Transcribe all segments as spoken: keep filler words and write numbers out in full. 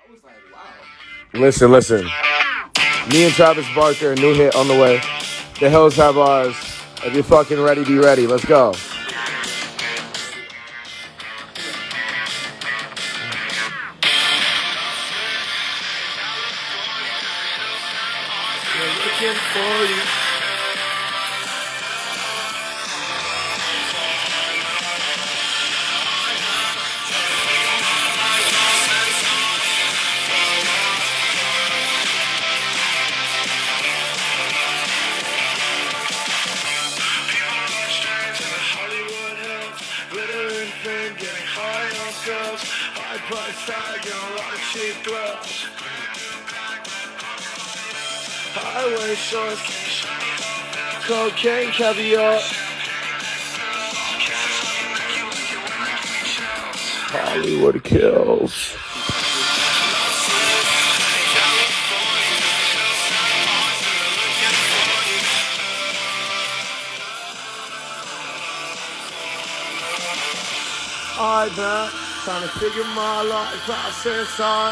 Listen, listen. Me and Travis Barker, a new hit on the way. The hills have ours. If you're fucking ready, be ready. Let's go. We're looking for you. Getting high on girls, high price tag and a lot of cheap gloves. Highway shorts, cocaine, caviar. Hollywood kills. Alright, man. Trying to figure my life process out.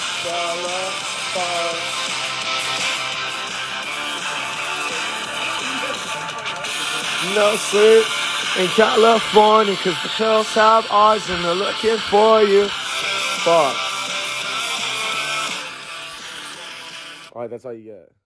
No sleep in California, cause the girls have eyes and they're looking for you. Fuck. Alright, that's all you get.